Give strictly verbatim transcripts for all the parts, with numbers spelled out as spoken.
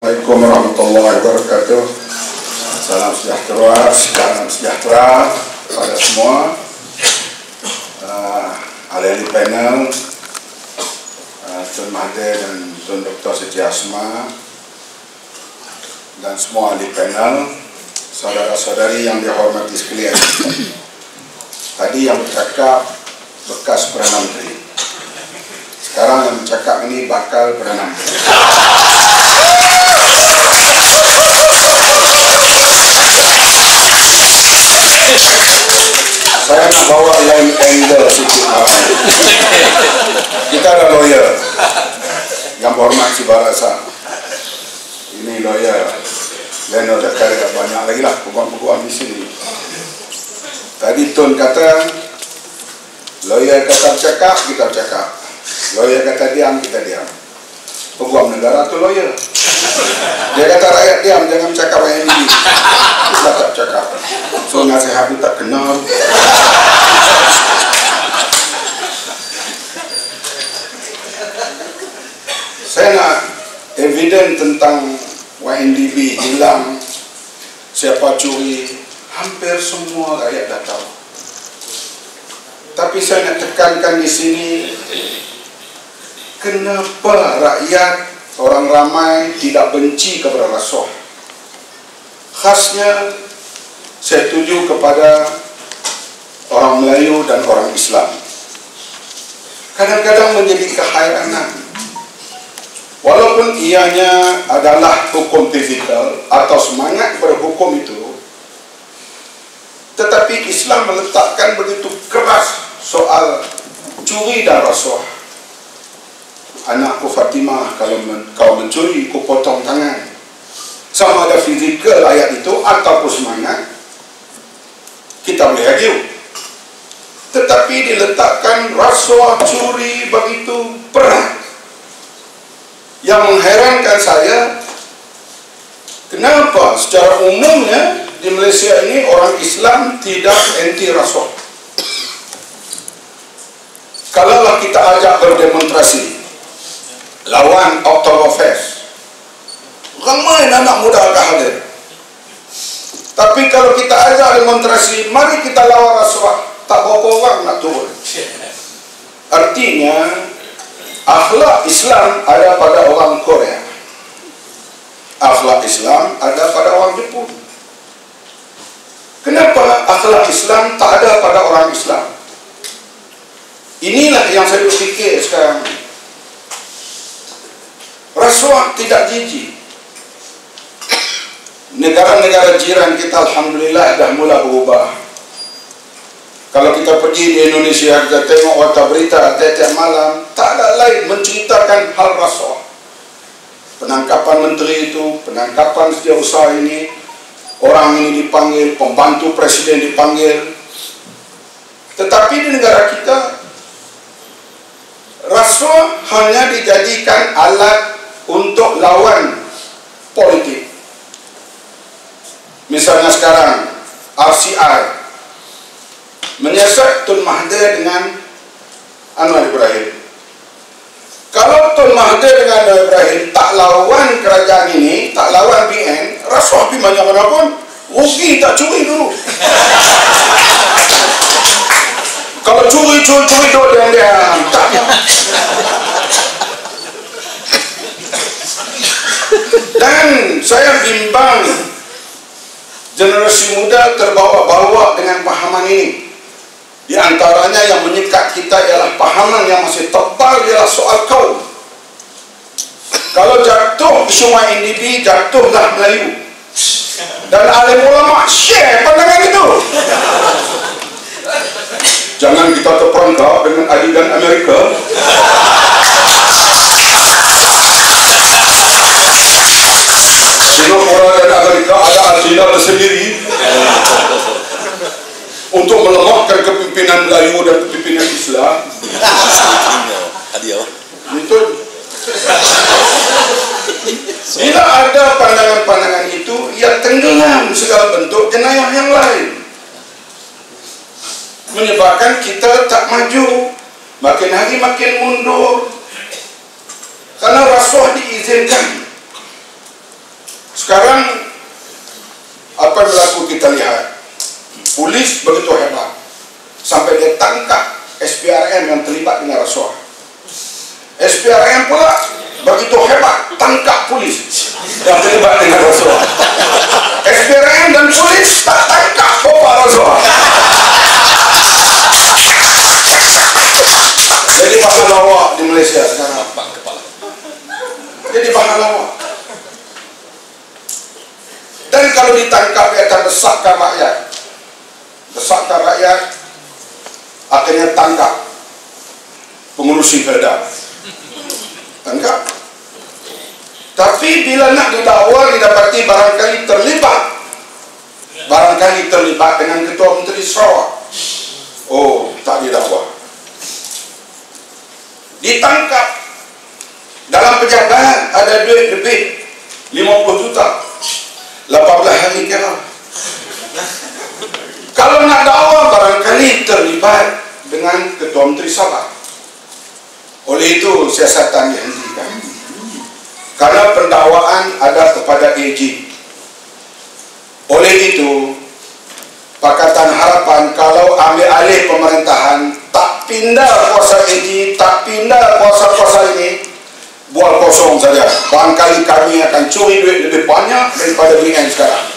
Assalamualaikum warahmatullahi wabarakatuh. Salam sejahtera, salam sejahtera pada semua uh, ahli-ahli panel, uh, Tuan Mahathir dan Tuan Doktor Siti Asma dan semua ahli panel, saudara-saudari yang dihormati sekalian. Tadi yang bercakap bekas Perdana Menteri, sekarang yang bercakap ini bakal Perdana Menteri. Saya nak bawa lain angle sikit. Kita ada lawyer yang berhormat si Barasa. Ini lawyer. Dan ada karya banyak lagi lah peguam-peguam di sini. Tadi Tun kata, lawyer kata bercakap, kita bercakap. Lawyer kata diam, kita diam. Peguam negara tu lawyer. Dia kata rakyat diam, jangan bercakap yang ini. Kita tak bercakap. So nasihat itu tak kenal. Saya nak evidence tentang Y N D B hilang, siapa curi, hampir semua rakyat dah tahu. Tapi saya nak tekankan di sini, kenapa rakyat, orang ramai tidak benci kepada rasuah? Khasnya saya tuju kepada orang Melayu dan orang Islam. Kadang-kadang menjadi kehayranan, walaupun ianya adalah hukum fizikal atau semangat kepada hukum itu, tetapi Islam meletakkan begitu keras soal curi dan rasuah. Anakku Fatimah, kalau men, kau mencuri, ku potong tangan. Sama ada fizikal ayat itu ataupun semangat, kita boleh argue. Tetapi diletakkan rasuah, curi begitu berat. Yang mengherankan saya, kenapa secara umumnya di Malaysia ini orang Islam tidak anti rasuah. Kalaulah kita ajak berdemonstrasi lawan Oktoberfest, ramai anak muda akan hadir. Tapi kalau kita ajak demonstrasi, mari kita lawan rasuah, tak berapa orang nak turun. Artinya akhlak Islam ada pada orang Korea, akhlak Islam ada pada orang Jepun. Kenapa akhlak Islam tak ada pada orang Islam? Inilah yang saya berfikir sekarang. Rasuah tidak jijik. Negara-negara jiran kita alhamdulillah dah mula berubah. Kalau kita pergi di Indonesia, kita tengok warta berita tiap-tiap malam, tak ada lain menceritakan hal rasuah. Penangkapan menteri itu, penangkapan setiausaha ini, orang ini dipanggil, pembantu presiden dipanggil. Tetapi di negara kita, rasuah hanya dijadikan alat untuk lawan politik. Misalnya sekarang R C I menyiasat Tun Mahathir dengan Anwar Ibrahim. Kalau Tun Mahathir dengan Anwar Ibrahim tak lawan kerajaan ini, tak lawan B N, rasuah pergi mana-mana pun rugi, tak curi dulu. Kalau curi, curi, curi dulu dengan dia tak. Dan saya bimbang generasi muda terbawa-bawa dengan pahaman ini. Di antaranya yang menyekat kita ialah pahaman yang masih tebal, ialah soal kaum. Kalau jatuh isu Y N D B, jatuhlah Melayu. Dan alim ulama share pandangan itu. Jangan kita terperangkap dengan adegan Amerika. Singapura dan Amerika ada agenda tersendiri untuk melemahkan kepimpinan Melayu dan kepimpinan Islam. Itu bila ada pandangan-pandangan itu, ia tenggelam segala bentuk jenayah yang lain, menyebabkan kita tak maju, makin hari makin mundur. Karena rasuah diizinkan. Sekarang apa yang berlaku kita lihat, polis begitu hebat sampai dia tangkap S P R M yang terlibat dengan rasuah. S P R M pula begitu hebat tangkap polis yang terlibat dengan rasuah. S P R M dan polis tak tangkap bapak rasuah. Jadi bahan lawak di Malaysia sekarang. Jadi bahan lawak. Dan kalau ditangkap dia akan desakkan rakyat. Desakkan rakyat, akhirnya tangkap pengurusi Perda. Tangkap. Tapi bila nak didakwa, didapati barangkali terlibat. Barangkali terlibat dengan Ketua Menteri Sarawak. Oh, tak didakwa. Ditangkap. Dalam pejabat ada duit lebih lima puluh juta. lapan belas hari kira. Kalau nak dakwa barangkali terlibat dengan Ketua Menteri Sabah. Oleh itu siasatan dihentikan. Karena pendakwaan ada kepada A G. Oleh itu Pakatan Harapan kalau ambil alih pemerintahan, tak pindah kuasa A G, tak pindah kuasa-kuasa ini, buat kosong saja. Barangkali kami akan curi duit lebih banyak daripada ringan sekarang.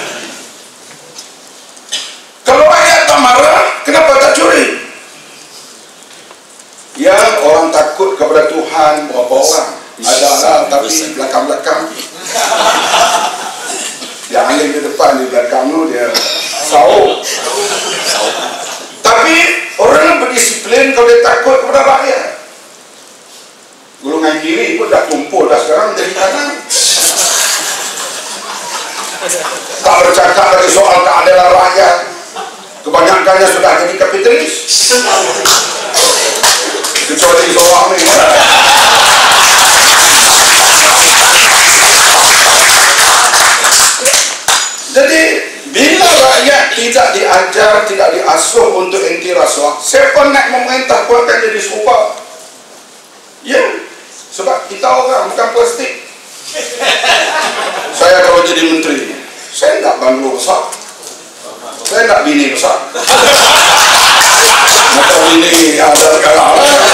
Kalau rakyat tak marah, kenapa tak curi? Ya, orang takut kepada Tuhan. Berapa orang? Ada lah, tapi belakang-belakang. Yang alim di depan, di belakang tu dia sahur. Tapi orang berdisiplin kalau dia takut kepada rakyat. Golongan kiri pun dah tumpul dah sekarang jadi kanan. Tak bercakap lagi soal keadilan rakyat. Kebanyakannya sudah jadi kapitalis. Kecuali seorang ni. Jadi bila rakyat tidak diajar, tidak diasuh untuk anti rasuah, siapa nak memerintah pun akan jadi serupa. Ya, sebab kita orang bukan plastik. Saya kalau jadi menteri, saya tak banglo besar, saya tak bini besar. Macam bini ada sekarang.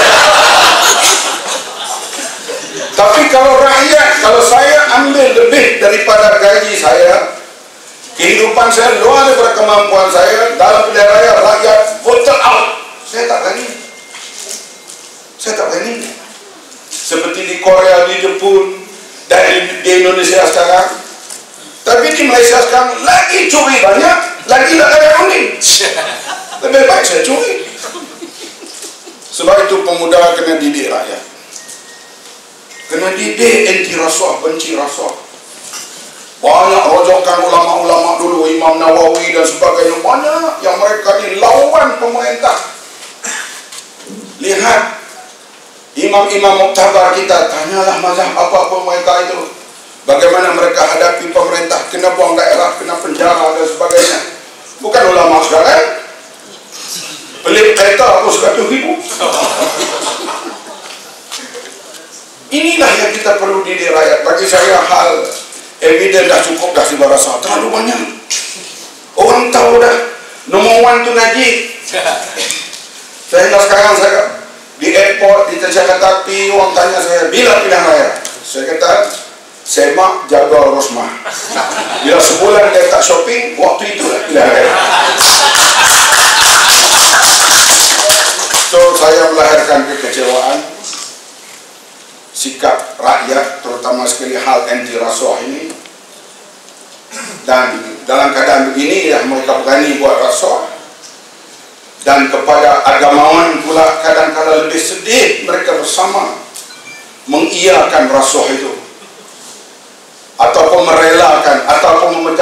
Tapi kalau rakyat, kalau saya ambil lebih daripada gaji saya, kehidupan saya luar daripada kemampuan saya, dalam pilihan raya rakyat voted out, saya tak berani. Saya tak berani. Seperti di Korea, di Jepun, dan di, di Indonesia sekarang. Tapi di Malaysia sekarang lagi curi banyak, lagi tak ada undi. Lebih baik saya curi. Sebab itu pemuda kena didik rakyat. Kena didik anti rasuah, benci rasuah. Banyak rojokan ulama-ulama dulu, Imam Nawawi dan sebagainya, banyak yang mereka ni lawan pemerintah. Lihat imam-imam muktabar kita, tanyalah mazhab apa-apa mereka itu, bagaimana mereka hadapi pemerintah, kena buang daerah, kena penjara dan sebagainya. Bukan ulama sekarang pelik kereta aku seratus ribu. Inilah yang kita perlu didik rakyat. Bagi saya hal evidence dah cukup dah si barasa, terlalu banyak. Orang tahu dah nombor one tu Najib. Sehingga sekarang saya di airport, di terjaga tapi orang tanya saya, bila pilihan raya? Saya kata, semak jaga Rosmah. Bila sebulan dia tak shopping, waktu itulah pilihan raya. So saya melahirkan kekecewaan sikap rakyat, terutama sekali hal anti rasuah ini. Dan dalam keadaan begini ya mereka berani buat rasuah. Dan kepada agamawan pula kadang-kadang lebih sedih mereka bersama mengiyakan rasuah itu, ataupun merelakan, ataupun